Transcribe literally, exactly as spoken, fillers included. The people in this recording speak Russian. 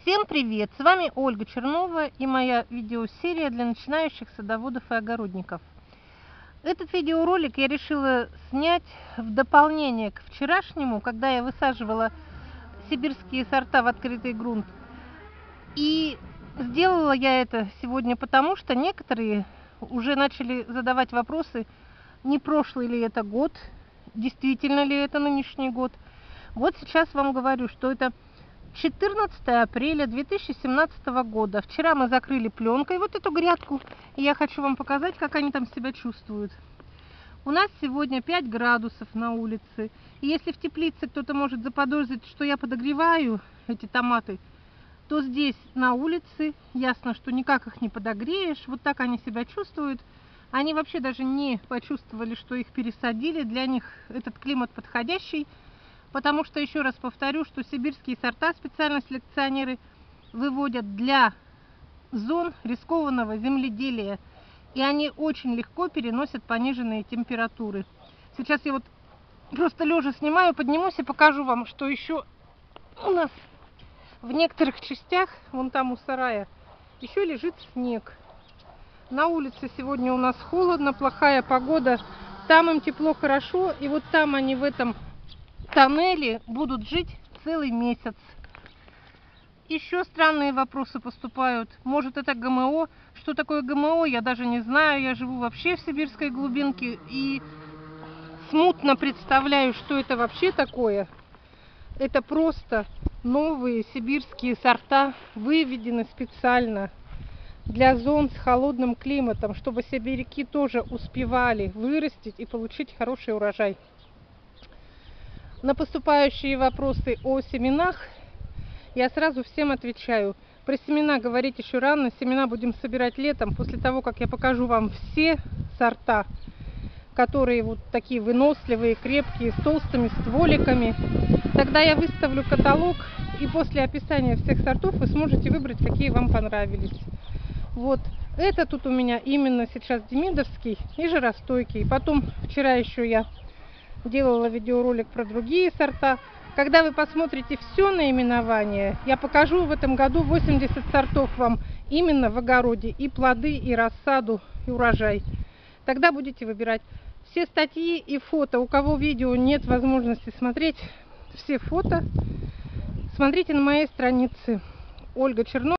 Всем привет! С вами Ольга Чернова и моя видеосерия для начинающих садоводов и огородников. Этот видеоролик я решила снять в дополнение к вчерашнему, когда я высаживала сибирские сорта в открытый грунт. И сделала я это сегодня потому, что некоторые уже начали задавать вопросы, не прошлый ли это год, действительно ли это нынешний год. Вот сейчас вам говорю, что это четырнадцатое апреля две тысячи семнадцатого года. Вчера мы закрыли пленкой вот эту грядку, и я хочу вам показать, как они там себя чувствуют. У нас сегодня пять градусов на улице, и если в теплице кто-то может заподозрить, что я подогреваю эти томаты, то здесь на улице ясно, что никак их не подогреешь. Вот так они себя чувствуют. Они вообще даже не почувствовали, что их пересадили. Для них этот климат подходящий. Потому что, еще раз повторю, что сибирские сорта специально селекционеры выводят для зон рискованного земледелия. И они очень легко переносят пониженные температуры. Сейчас я вот просто лежа снимаю, поднимусь и покажу вам, что еще у нас в некоторых частях, вон там у сарая, еще лежит снег. На улице сегодня у нас холодно, плохая погода. Там им тепло, хорошо. И вот там они в этом тоннели будут жить целый месяц. Еще странные вопросы поступают. Может, это ГМО? Что такое ГМО, я даже не знаю. Я живу вообще в сибирской глубинке и смутно представляю, что это вообще такое. Это просто новые сибирские сорта, выведены специально для зон с холодным климатом, чтобы сибиряки тоже успевали вырастить и получить хороший урожай. На поступающие вопросы о семенах я сразу всем отвечаю. Про семена говорить еще рано. Семена будем собирать летом, после того, как я покажу вам все сорта, которые вот такие выносливые, крепкие, с толстыми стволиками. Тогда я выставлю каталог, и после описания всех сортов вы сможете выбрать, какие вам понравились. Вот это тут у меня именно сейчас демидовский и жаростойкий. Потом вчера еще я делала видеоролик про другие сорта. Когда вы посмотрите все наименование, я покажу в этом году восемьдесят сортов вам именно в огороде. И плоды, и рассаду, и урожай. Тогда будете выбирать. Все статьи и фото, у кого видео нет возможности смотреть, все фото смотрите на моей странице Ольга Чернова.